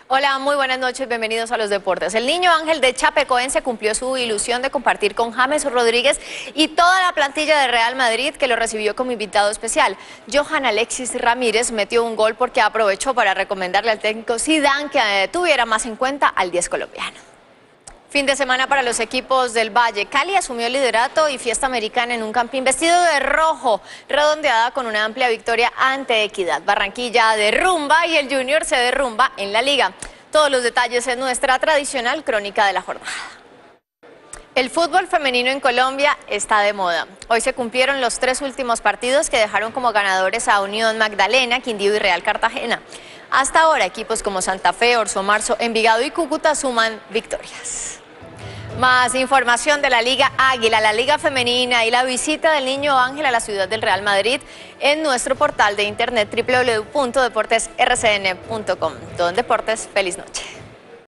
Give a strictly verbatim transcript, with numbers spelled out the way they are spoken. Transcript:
Hola, muy buenas noches, bienvenidos a los deportes. El niño Ángel de Chapecoense cumplió su ilusión de compartir con James Rodríguez y toda la plantilla de Real Madrid, que lo recibió como invitado especial. Johan Alexis Ramírez metió un gol porque aprovechó para recomendarle al técnico Zidane que tuviera más en cuenta al diez colombiano. Fin de semana para los equipos del Valle. Cali asumió el liderato y fiesta americana en un campín vestido de rojo, redondeada con una amplia victoria ante Equidad. Barranquilla derrumba y el Junior se derrumba en la liga. Todos los detalles en nuestra tradicional crónica de la jornada. El fútbol femenino en Colombia está de moda. Hoy se cumplieron los tres últimos partidos que dejaron como ganadores a Unión Magdalena, Quindío y Real Cartagena. Hasta ahora, equipos como Santa Fe, Orso Marzo, Envigado y Cúcuta suman victorias. Más información de la Liga Águila, la Liga Femenina y la visita del niño Ángel a la ciudad del Real Madrid en nuestro portal de internet doble u doble u doble u punto deportes r c n punto com. Todo en deportes, feliz noche.